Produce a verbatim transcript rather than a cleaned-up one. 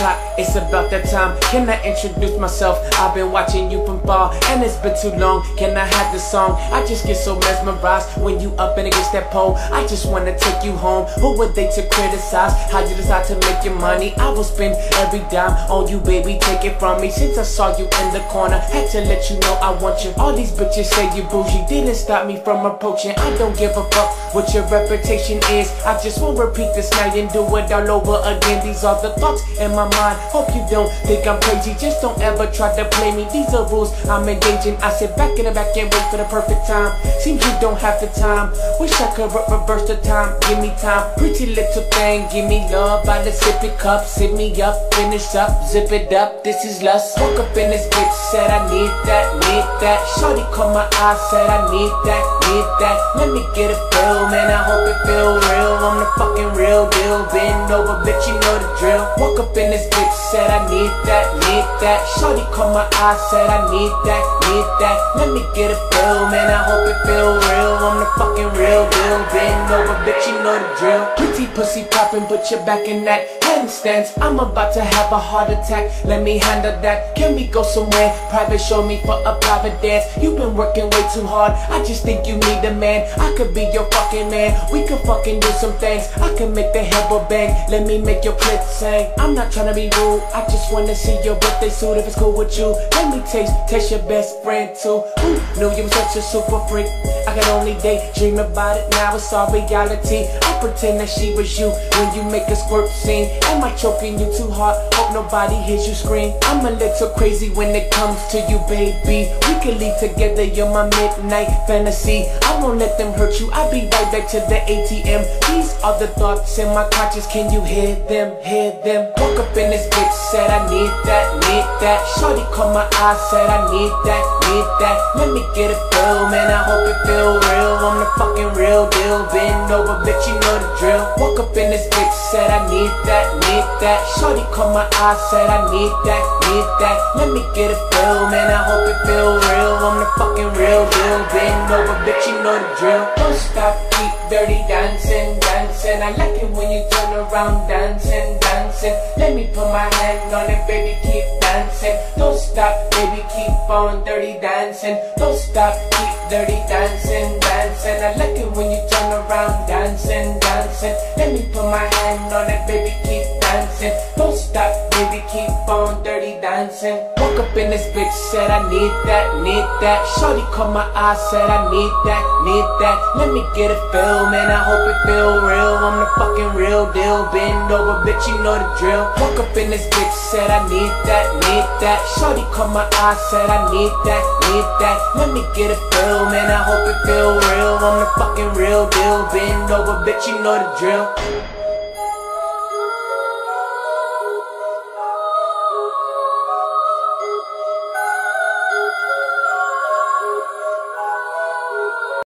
clock, it's about that time. Can I introduce myself? I've been watching you from far, and it's been too long. Can I have the song? I just get so mesmerized when you up and against that pole. I just wanna take you home. Who were they to criticize? How you decide to make your money? I will spend every dime on you, baby, take it from me. Since I saw you in the corner, had to let you know I want you. All these bitches say you bougie, didn't stop me from approaching. I don't give a fuck what your reputation is. I just won't repeat this night and do it all over again. These are the thoughts in my mind. Hope you don't think I'm crazy. Just don't ever try to play me. These are rules I'm engaging. I sit back in the back and wait for the perfect time. Seems you don't have the time. Wish I could re reverse the time. Give me time, pretty little thing. Give me love by the sippy cup. Sip me up, finish up, zip it up. This is lust. Woke up in this bitch, said I need that, need that. Shorty caught my eye, said I need that, need that. Let me get a feel, man, I hope it feel real. I'm the fucking real deal. Bend over, bitch, you know the drill. Woke up in this bitch, said I need that, need that. Shorty caught my eye, said I need that, need that. Let me get a feel, man, I hope it feel real. I'm the fucking real deal. Bend over, bitch, you know the drill. Pretty pussy poppin', put your back in that handstands. I'm about to have a heart attack. Let me handle that. Can we go somewhere private? Show me for a private dance. You've been working way too hard. I just think you need a man. I could be your fucking man. We could fucking do some things. I can make the head bang. Let me make your clit sing. I'm not trying to be rude. I just wanna see your birthday suit if it's cool with you. Let me taste, taste your best friend too. Who knew you were such a super freak? I could only daydream about it. Now it's all reality. I pretend that she was you when you make a squirt scene. Am I choking you too hard? Hope nobody hears you scream. I'm a little crazy when it comes to you, baby. We can leave together, you're my midnight fantasy. I won't let them hurt you. I'll be right back to the A T M. These are the thoughts in my conscience. Can you hear them? Hear them? Woke up in this bitch, said I need that, need that. Shorty caught my eye, said I need that, need that. Let me get a feel, man, I hope it feel real. I'm the fucking real deal. Bend over, bitch, you know the drill. Woke up in this bitch, said I need that, need that. Shorty caught my eye, said I need that, need that. Let me get a feel, man, I hope it feel real. I'm the fucking real deal. Bend over, bitch, you know the drill. Don't stop, keep dirty dancing, dancing. I like it when you turn around dancing, dancing. Let me put my hand on it, baby, keep dancing. Don't stop, baby, keep on dirty dancing. Don't stop, keep dirty dancing, dancing. I like it when you turn around dancing, dancing. Let me put my hand on it, baby, keep dancing. Don't stop, baby, keep on dirty dancing. Woke up in this bitch, said I need that, need that. Shorty caught my eye, said I need that, need that. Let me get a feel, man, I hope it feel real. I'm the fucking real deal. Bend over, bitch, you know the drill. Woke up in this bitch, said I need that, need that. Shorty caught my eye, said I need that, need that. Let me get a feel, man, I hope it feel real. I'm the fucking real deal. Bend over, bitch, you know the drill.